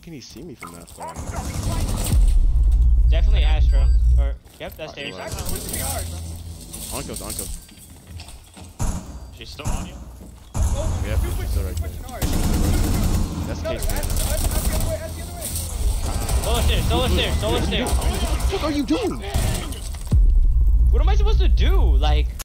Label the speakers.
Speaker 1: can he see me from that far?
Speaker 2: Definitely Astro. Or yep, that's stairs.
Speaker 1: Onko.
Speaker 3: She's still on you?
Speaker 1: Yep, she's still right there. That's case man.
Speaker 2: Solar stairs.
Speaker 1: What the fuck are you doing?
Speaker 2: What am I supposed to do? Like.